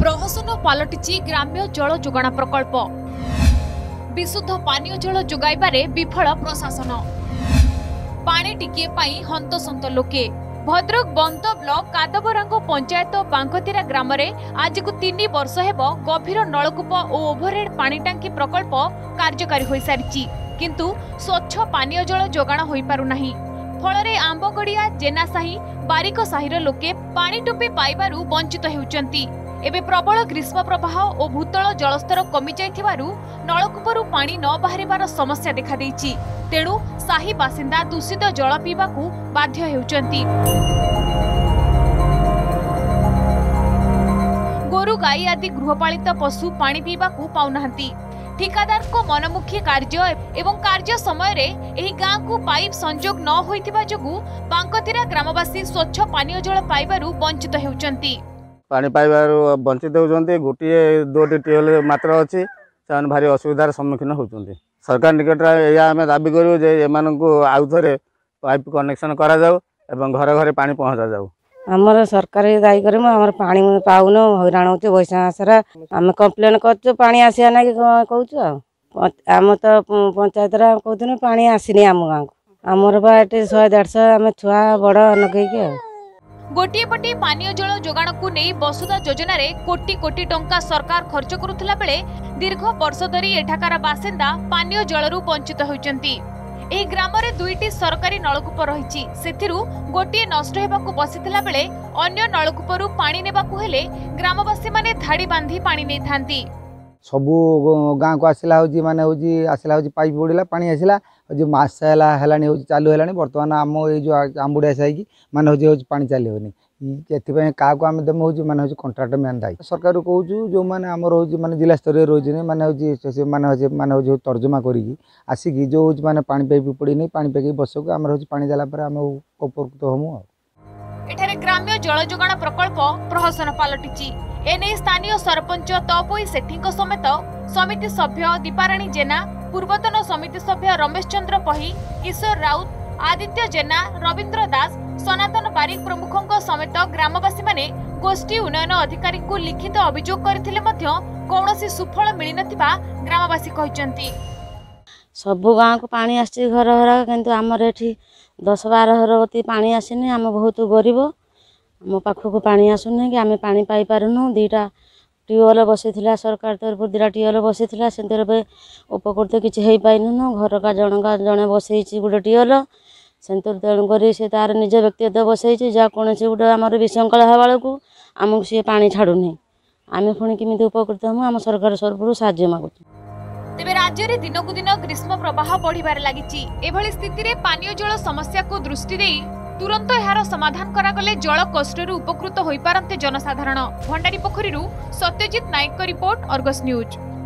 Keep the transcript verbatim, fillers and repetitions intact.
प्रहसन पलटि ग्राम्य जल जोगाण प्रकल्प। विशुद्ध पानीय जल जोगाइबारे विफल प्रशासन। पानी टिकिए पाई हंतसंत लोके। भद्रक बंद ब्लॉक कादबरांग पंचायत बांकतीरा ग्राम में आज को तीन वर्ष हेब गभीर नलकूप और ओभरहेड पानी टांकी प्रकल्प कार्यकारी हो सारी किंतु स्वच्छ पानीय जल जोगाण हो पारुनाही। फल आंबगड़िया जेनासाही बारिक साहिर लोके पानी टोपे पाइबारु वंचित हेउचंती। एबे प्रबल ग्रीष्म प्रवाह और भूतल जलस्तर कमी जाइथिबारु नलकूपरू पानी न बाहरिबार समस्या देखा देइछि। तेणु साही बासिंदा दूषित जल पीबाकू बाध्य हेउचंती। गोरु गाई आदि गृहपालित पशु पानी पीबाकू पाउनाहंती। ठिकादार को मनमुखी कार्य एवं कार्य समय रे एही गाँ को पाइप संजोग न होइथिबा जोगु बांकतीरा ग्रामवासी स्वच्छ पानीय जल पाइबारु वंचित हेउचंती। पानी पाइबारु वंचित होउचंती। गोटिए दोटी टियोल मात्र अछि, से भारी असुविधार सम्मुखीन होउचंती। सरकार निकट या आम दाबी करूँ जे एमानंकु आउ थरे पाइप कनेक्शन करा जाऊ एवं घर घरे पानी पहुंचा जाऊ। आमर सरकार दायी कर पानी पाऊन हईराण हो बैशाख आसरा आम कम्प्लेन कर पानी आसा ना कि कहूँ आम तो पंचायत कहते पानी आसनी आम गाँव को आमर बाटे शहे देढ़श आम छुआ बड़ नगेक गोटे पटे पानीय जल जोगाण को नहीं वसुधा योजना रे कोटी कोटी टंका सरकार खर्च करुथिला बेले दीर्घ वर्ष धरी एठाकार बासिंदा पानीय जलरू वंचित होइचंती। एही ग्राम रे दुईटी सरकारी नलकूप रहिछि, सेथिरु गोटे नष्ट हेबाकू बसिथिला बेले अन्य नलकूपरू पानी नेबाकू हेले ग्रामवासी माने धाड़ी बांधी पानी नै थांती। सबु गाँ को आसला हो माने हो आसला हो पाइप पड़ा पानी आसला जो मास है चालू है बर्तमान आम ये जो आंबुड़िया साइक माने हो पानी चलोनी ये क्या आम देम हो माने कंट्राक्टर मैन दायी। सरकार कहूँ जो मैंने आमर हो माने जिला स्तर रोज माने माने माने हो तर्जमा करी आसिकी जो हो माने पानी पाइप पड़ी नहीं पानी पकई बसक आम हो पानी देला आम उपकृत हमू। एठारे ग्राम्य जल जोगाण प्रकल्प प्रहसन पलटिछि। एने स्थानीय सरपंच तपोई सेठी समेत समिति सभ्य दीपाराणी जेना, पूर्वतन समिति सभ्य रमेश चंद्र पही, किशोर राउत, आदित्य जेना, रविंद्र दास, सनातन बारिक प्रमुखों समेत ग्रामवासी माने गोष्ठी उन्नयन अधिकारी को लिखित अभियोग करथिले मध्य कौनसी सुफल मिली नथिबा ग्रामवासी कहिसंती। सबु गाँव को पानी आसी घर घर किंतु आमर एठी दस बारह घर पानी आसीनी। आम बहुत गरीब, आम पाखक पानी आसुना कि आम पानी पाई पारुनु। दीटा ट्यूबवेल बसी सरकार तरफ दीटा ट्यूबवेल बसी से उपकृत किसी हो पाइनु। घर का जनका जड़े बसई गोटे ट्यूबवेल से तेणुक से तार निज व्यक्तिगत बसई जहाँ कौन से गोटे आम विशृंखला हवा को आमको सी पानी छाड़ूनी। आम पुणी केमी उपकृत हम आम सरकार तरफ साहाय्य मागुँ। तेबे राज्य रे दिनकु दिन ग्रीष्म प्रवाह बढ़िबार लागिछि। एभली स्थिति रे पानीय जल समस्या को दृष्टि देई तुरंत यार समाधान करागले जल कष्टरू उपकृत होई पारन्ते जनसाधारण। भंडारी पोखरीरू Satyajit Nayak report, Argus news.